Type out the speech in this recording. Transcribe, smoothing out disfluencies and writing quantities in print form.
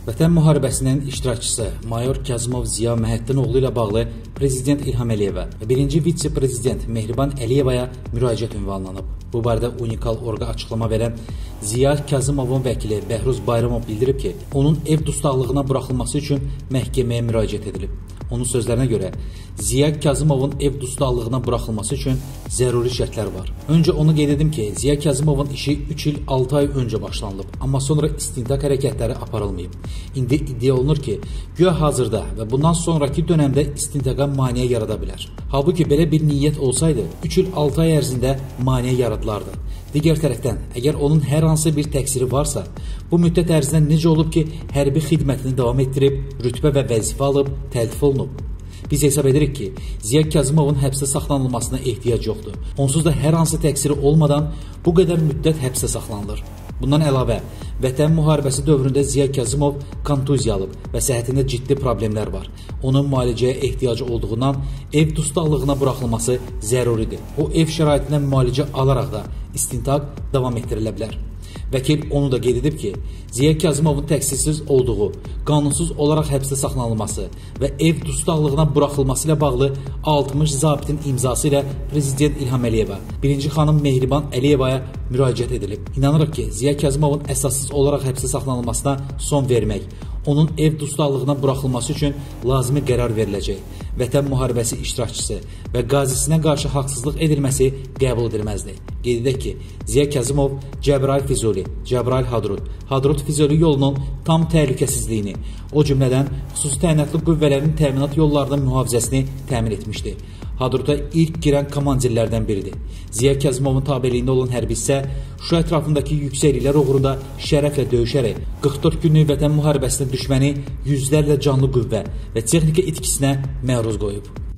Vətən müharibəsinin iştirakçısı Mayor Kazımov Ziya Məhəddinoğlu ilə bağlı Prezident İlham Əliyevə və birinci vitse-prezident Mehriban Əliyevaya müraciət ünvanlanıb. Bu barədə Unikal Orqa açıqlama verən Ziya Kazımovun vəkili Bəhruz Bayramov bildirib ki, onun ev dustaqlığına buraxılması üçün məhkəməyə müraciət edilib. Onun sözlərinə görə, Ziya Kazımovun ev dustaqlığına buraxılması üçün zəruri şərtlər var. Öncə onu qeyd edim ki, Ziya Kazımovun işi 3 il 6 ay öncə başlanılıb, amma sonra istintaq hərəkətləri aparılmayıb. İndi iddia olunur ki, güya hazırda və bundan sonraki dönəmdə istintaqa maneə yarada bilər. Halbuki belə bir niyyət olsaydı, 3 il 6 ay ərzində maneə yaradılardı. Digər tərəfdən, əgər onun hər hansı bir təqsiri varsa, bu müddət ərzində necə olub ki, hərbi xidmətini davam etdirib, rütbə və vəzifə alıb, təltif olunub? Biz hesab edirik ki, Ziya Kazımovun həbsə saxlanılmasına ehtiyac yoxdur. Onsuz da hər hansı təqsiri olmadan bu qədər müddət həbsə saxlanılır. Bundan əlavə, Vətən müharibəsi dövründə Ziya Kazımov kontuziya alıb və səhhətində ciddi problemlər var. Onun müalicəyə ehtiyacı olduğundan ev dustaqlığına buraxılması zəruridir. O ev şəraitində müalicə alaraq da istintaq davam etdirilə bilər. Vəkil onu da qeyd edib ki, Ziya Kazımovun təqsirsiz olduğu, qanunsuz olaraq həbsdə saxlanılması və ev dustaqlığına buraxılması ilə bağlı 60 zabitin imzası ilə Prezident İlham Əliyevə, birinci xanım Mehriban Əliyevaya müraciət edilib. İnanırıq ki, Ziya Kazımovun əsassız olaraq həbsə saxlanılmasına son vermək, onun ev dustaqlığına buraxılması üçün lazımi qərar veriləcək. Vətən müharibəsi iştirakçısı və qazisinə qarşı haqsızlıq edilməsi qəbul edilməzdir. Qeyd edək ki, Ziya Kazımov Cəbrayıl-Füzuli, Cəbrayıl-Hadrut, Hadrut-Füzuli yolunun tam təhlükəsizliyini, o cümlədən xüsusi təyinatlı qüvvələrin təminat yollarının mühafizəsini təmin etmişdir. Hadruta ilk girən komandirlərdən biridir. Ziya Kazımovun tabeliyində olan hərbi hissə Şuşa ətrafındakı yüksəkliklər uğrunda şərəflə döyüşərək 44 günlük vətən müharibəsində düşməni yüzlərlə canlı qüvvə və texnika itkisinə məruz qoyub.